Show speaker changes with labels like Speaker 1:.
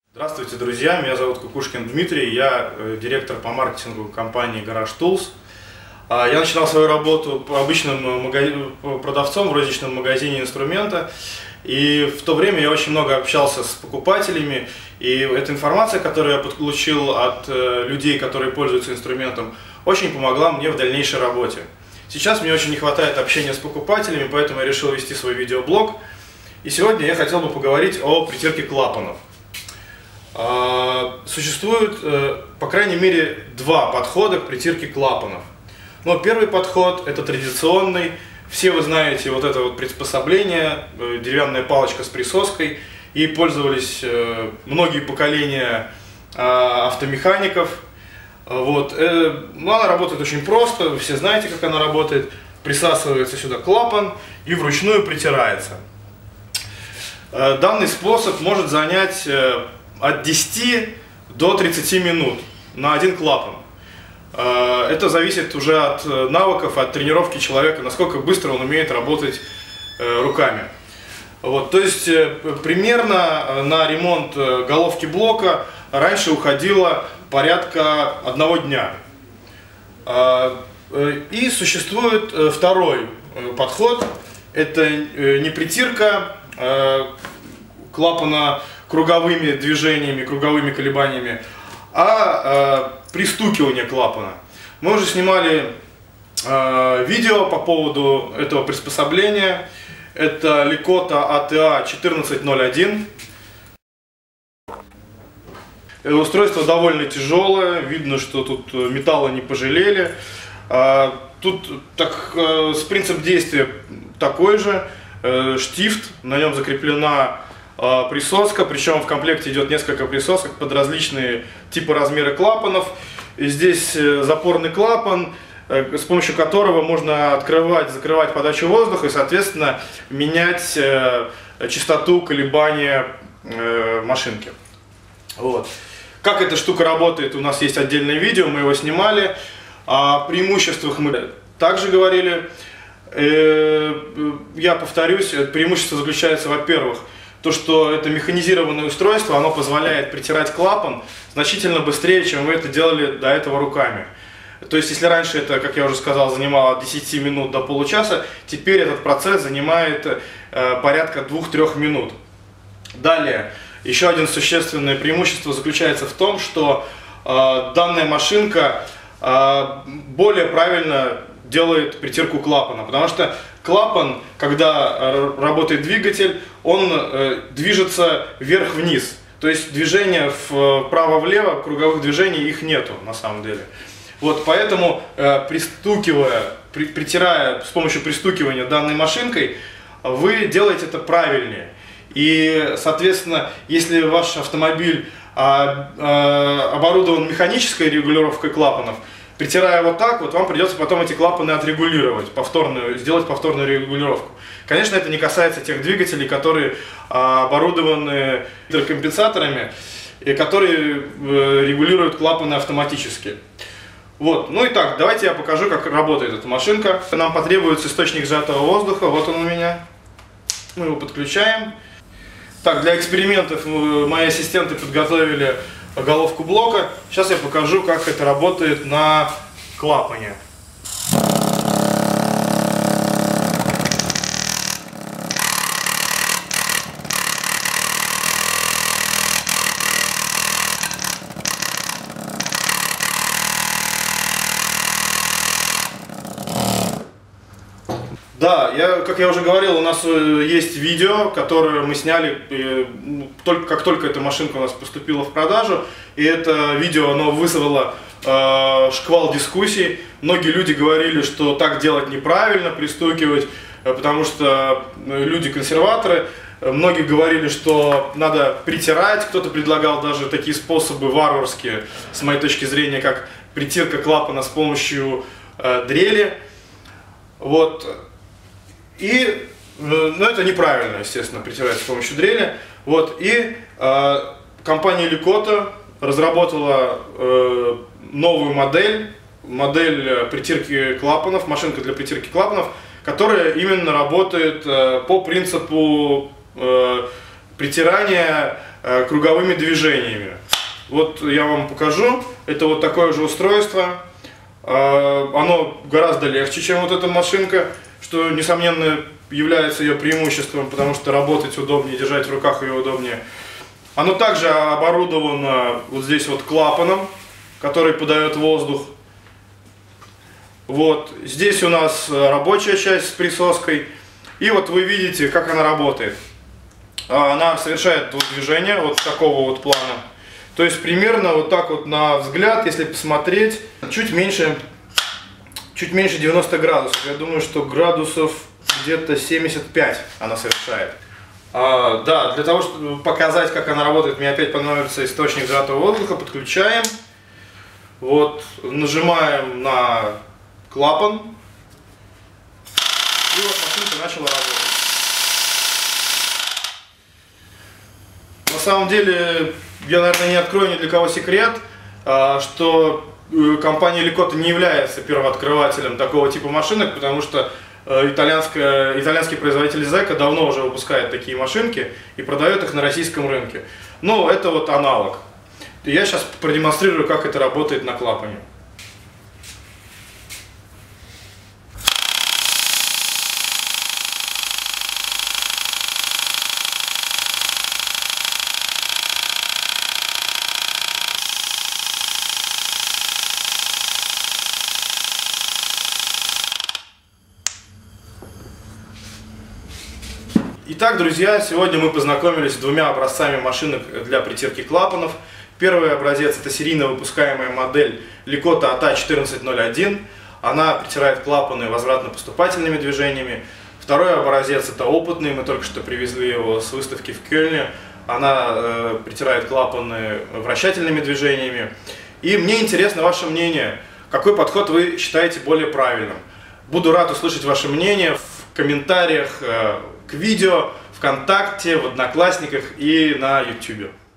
Speaker 1: Здравствуйте, друзья! Меня зовут Кукушкин Дмитрий, я директор по маркетингу компании Garage Tools. Я начинал свою работу обычным продавцом в розничном магазине инструмента. И в то время я очень много общался с покупателями. И эта информация, которую я получил от людей, которые пользуются инструментом, очень помогла мне в дальнейшей работе. Сейчас мне очень не хватает общения с покупателями, поэтому я решил вести свой видеоблог. И сегодня я хотел бы поговорить о притирке клапанов. Существует, по крайней мере, два подхода к притирке клапанов. Но первый подход – это традиционный. Все вы знаете вот это вот приспособление, деревянная палочка с присоской. И пользовались многие поколения автомехаников. Вот. Она работает очень просто, вы все знаете, как она работает. Присасывается сюда клапан и вручную притирается. Данный способ может занять от 10 до 30 минут на один клапан. Это зависит уже от навыков, от тренировки человека, насколько быстро он умеет работать руками. Вот, то есть примерно на ремонт головки блока раньше уходило порядка 1 дня. И существует второй подход. Это не притирка клапана круговыми движениями, круговыми колебаниями, а пристукивание клапана. Мы уже снимали видео по поводу этого приспособления. Это Lakota ATA 1401. Устройство довольно тяжелое, видно, что тут металла не пожалели. Тут принцип действия такой же. Штифт, на нем закреплена присоска, причем в комплекте идет несколько присосок под различные типы размеры клапанов. И здесь запорный клапан, с помощью которого можно открывать, закрывать подачу воздуха и, соответственно, менять частоту колебания машинки. Вот. Как эта штука работает, у нас есть отдельное видео, мы его снимали. О преимуществах мы также говорили. Я повторюсь, преимущество заключается, во-первых, то, что это механизированное устройство, оно позволяет притирать клапан значительно быстрее, чем вы это делали до этого руками. То есть, если раньше это, как я уже сказал, занимало от 10 минут до получаса, теперь этот процесс занимает порядка 2-3 минут. Далее, еще один существенное преимущество заключается в том, что данная машинка более правильно делает притирку клапана, потому что клапан, когда работает двигатель, он движется вверх-вниз. То есть движения вправо-влево, круговых движений их нету на самом деле. Вот поэтому притирая с помощью пристукивания данной машинкой, вы делаете это правильнее. И, соответственно, если ваш автомобиль оборудован механической регулировкой клапанов, притирая вот так, вот вам придется потом эти клапаны отрегулировать, сделать повторную регулировку. Конечно, это не касается тех двигателей, которые оборудованы гидрокомпенсаторами и которые регулируют клапаны автоматически. Вот. Ну и так, давайте я покажу, как работает эта машинка. Нам потребуется источник сжатого воздуха, вот он у меня. Мы его подключаем. Так, для экспериментов мои ассистенты подготовили головку блока. Сейчас я покажу, как это работает на клапане. Да, как я уже говорил, у нас есть видео, которое мы сняли, как только эта машинка у нас поступила в продажу. И это видео, оно вызвало шквал дискуссий. Многие люди говорили, что так делать неправильно, пристукивать, потому что люди-консерваторы. Многие говорили, что надо притирать, кто-то предлагал даже такие способы варварские, с моей точки зрения, как притирка клапана с помощью дрели. Вот. Но это неправильно, естественно, притирать с помощью дрели. Вот. И компания Lakota разработала новую модель притирки клапанов, машинка для притирки клапанов, которая именно работает по принципу притирание круговыми движениями. Вот я вам покажу. Это вот такое же устройство. Оно гораздо легче, чем вот эта машинка, что, несомненно, является ее преимуществом, потому что работать удобнее, держать в руках ее удобнее. Оно также оборудовано вот здесь вот клапаном, который подает воздух. Вот здесь у нас рабочая часть с присоской. И вот вы видите, как она работает. Она совершает вот движение вот такого вот плана. То есть примерно вот так вот на взгляд, если посмотреть, чуть меньше 90 градусов. Я думаю, что градусов где-то 75 она совершает. Да, для того, чтобы показать, как она работает, мне опять понадобится источник сжатого воздуха. Подключаем. Вот, нажимаем на клапан. И вот машинка начала работать. На самом деле, я, наверное, не открою ни для кого секрет, что компания Лекота не является первооткрывателем такого типа машинок, потому что итальянский производитель Зека давно уже выпускает такие машинки и продает их на российском рынке. Но это вот аналог. Я сейчас продемонстрирую, как это работает на клапане. Итак, друзья, сегодня мы познакомились с двумя образцами машинок для притирки клапанов. Первый образец – это серийно выпускаемая модель Лекота ATA1401. Она притирает клапаны возвратно-поступательными движениями. Второй образец – это опытный, мы только что привезли его с выставки в Кёльне. Она притирает клапаны вращательными движениями. И мне интересно ваше мнение, какой подход вы считаете более правильным. Буду рад услышать ваше мнение в комментариях к видео, ВКонтакте, в Одноклассниках и на YouTube.